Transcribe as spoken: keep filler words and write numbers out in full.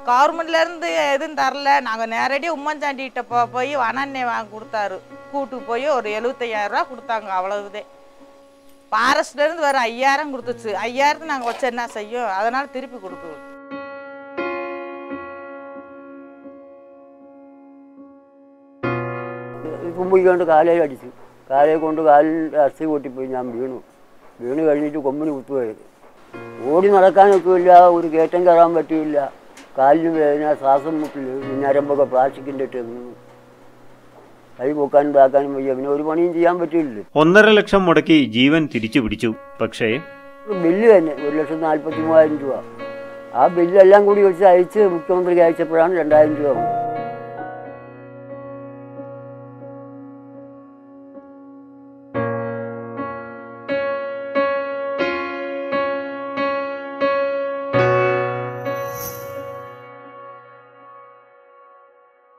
கவர்மெண்ட்லேருந்து எதுவும் தரல. நாங்கள் நேரடியாக உம்மன்சாண்டிகிட்ட போ போய் வனண்ணே வாங்கி கொடுத்தாரு. கூட்டு போய் ஒரு எழுபத்தையாயிரம் ரூபா கொடுத்தாங்க. அவ்வளவுதே. ஃபாரஸ்ட்லேருந்து வர ஐயாயிரம் கொடுத்துச்சு. ஐயாயிரத்து நாங்கள் வச்சு என்ன செய்யும்? அதனால் திருப்பி கொடுக்குவோம். കുമ്പി കൊണ്ട് കാലയിൽ അടിച്ചു. കാലയെ കൊണ്ട് കാലിൽ അസ്ഥി പൊട്ടിപ്പോയി. ഞാൻ വീണു. വീണ് കഴിഞ്ഞിട്ട് കൊമ്പിന് കുത്തുപോയത്. ഓടി നടക്കാനൊക്കില്ല, ഒരു കയറ്റം കയറാൻ പറ്റില്ല. കാലിന് വേദന, ശ്വാസം മുട്ടില്, ഞരമ്പൊക്കെ പ്ലാസ്റ്റിക്കിൻ്റെ ഇട്ട് കൈ പൊക്കാനും ഇതാക്കാനും വയ്യ. പിന്നെ ഒരു പണിയും ചെയ്യാൻ പറ്റില്ല. ഒന്നര ലക്ഷം മുടക്കി ജീവൻ തിരിച്ചു പിടിച്ചു. പക്ഷേ ബില്ല് തന്നെ ഒരു ലക്ഷം നാൽപ്പത്തി മൂവായിരം രൂപ. ആ ബില്ലെല്ലാം കൂടി വെച്ച് അയച്ച് മുഖ്യമന്ത്രിക്ക് അയച്ചപ്പോഴാണ് രണ്ടായിരം രൂപ.